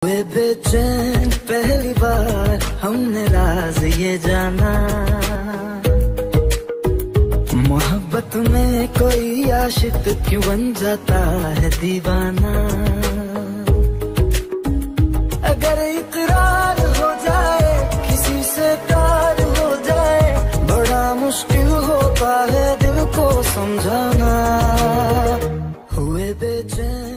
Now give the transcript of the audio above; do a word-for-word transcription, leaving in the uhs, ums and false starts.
हुए बेचैन पहली बार हमने राज ये जाना, मोहब्बत में कोई आशिक क्यों बन जाता है दीवाना। अगर इकरार हो जाए किसी से प्यार हो जाए, बड़ा मुश्किल होता है दिल को समझाना। हुए बेचैन